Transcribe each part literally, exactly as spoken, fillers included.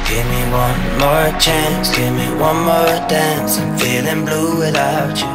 Give me one more chance, give me one more dance. I'm feeling blue without you.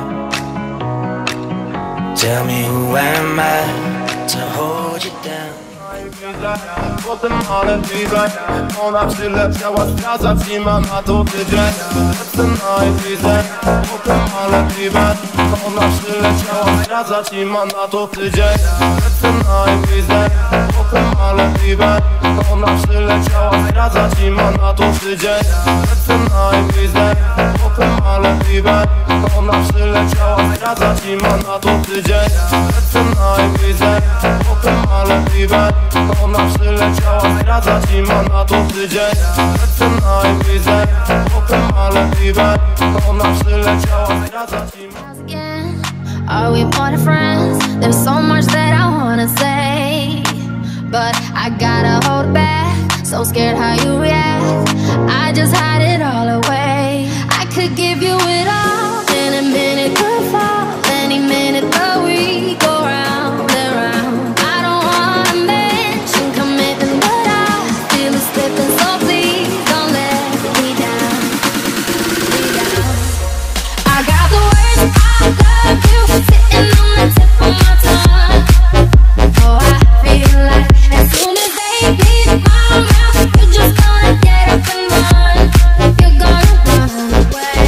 Tell me who am I to hold you down. Potem ale widzę, ona przyleciała zdradzać i ma na to tydzień. Lecę na Ibizę, potem ale widzę, ona przyleciała zdradzać i ma na to tydzień. Lecę na Ibizę, potem ale widzę, ona przyleciała zdradzać i ma na to tydzień. Lecę na Ibizę, potem ale widzę, ona przyleciała zdradzać i ma na to tydzień. Lecę na Ibizę, potem ale widzę, ona przyleciała zdradzać i ma na to tydzień. Lecę na Ibizę, potem ale widzę, ona przyleciała zdradzać i ma... Are we more than friends? There's so much that I wanna say, but I gotta hold back. So scared how you react, I just hide it all away. I could give you it all, then a minute could fall. Any minute the we go round and round. I don't wanna mention commitment, but I feel it slipping, so please don't let me down, me down. I got the words I love you sitting on the tip of my tongue. Oh, I feel like as soon as they leave my mouth, you're just gonna get up and run. You're gonna run away.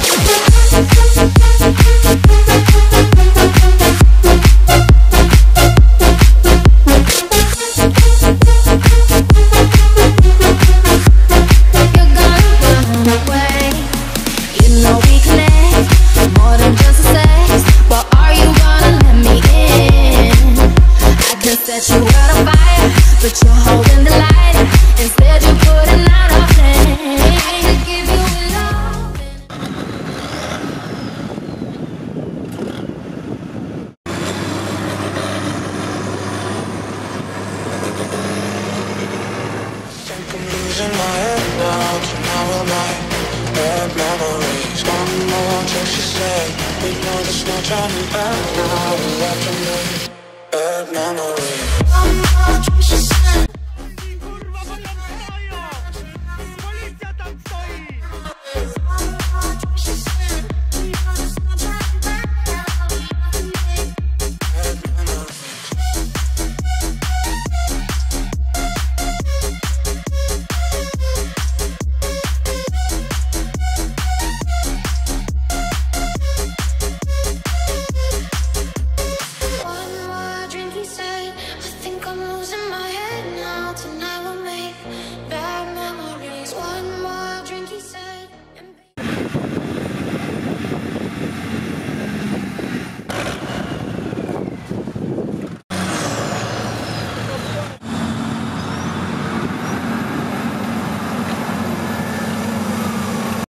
You're gonna run away. You know we connect more than just a sex, but are you gonna let me in? I can set you out on fire, but you're holding the light. Instead you're putting out a flame. I could give you it all. Think I'm losing my head now, tomorrow night. Bad memories, one more text you said. We know there's no turning back now. We're after me, bad memories.